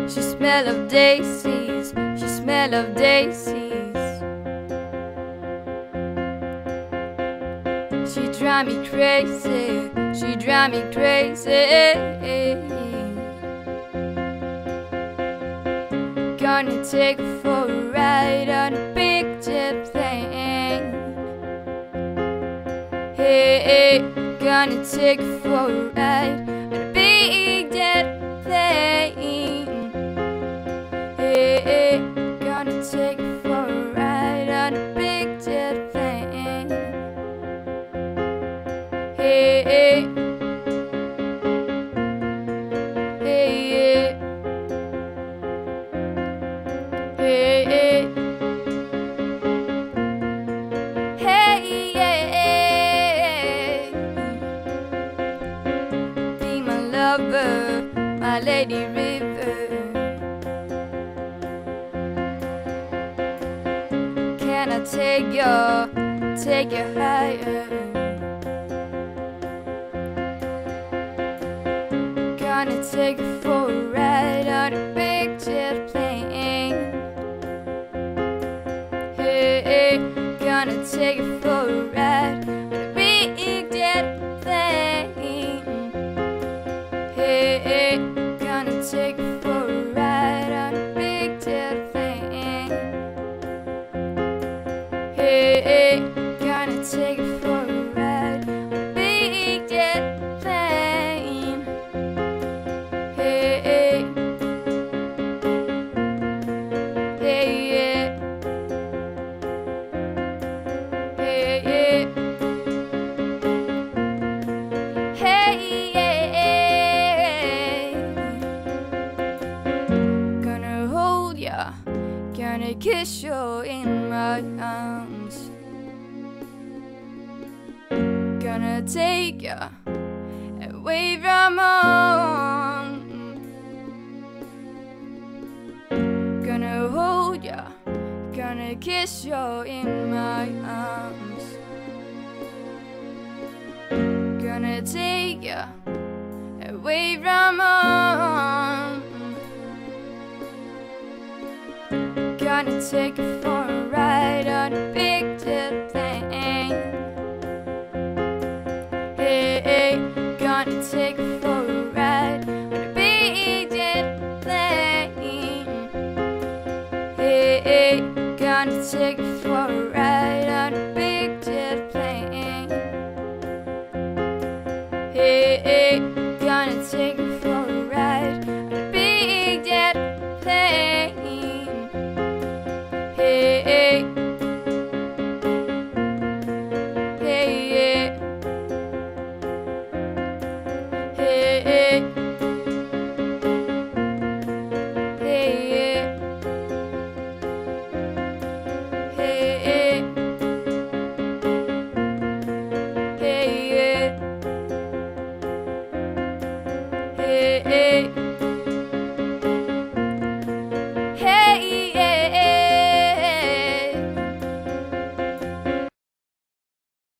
She smell of daisies, she smell of daisies. She drive me crazy, she drive me crazy. Gonna take her for a ride on a big jet plane. Hey, gonna take her for a ride on a big jet plane. Hey, gonna take her for a ride on a big jet plane. Hey, hey, hey, hey, hey, hey, hey. Be my lover, my lady river. Can I take you higher? Gonna take you for a ride on a big jet plane. Hey, gonna take you for a ride on a big jet plane. Hey, gonna take you for a ride on a big jet plane. Hey, gonna take you for a ride on a big jet plane. Hey, hey, hey, hey, hey, hey. Gonna hold ya, gonna kiss you in my arms. Gonna take ya away from home. Gonna hold ya, gonna kiss you in my arms. Gonna take ya away from home. Gonna take you for a ride on a big jet plane. Hey, gonna take you for a ride on a big jet plane. Hey, gonna take you for a ride on a big jet plane. Hey, gonna take you for a ride on a big jet plane. Hey, hey, hey, hey, hey, hey, hey, hey, hey.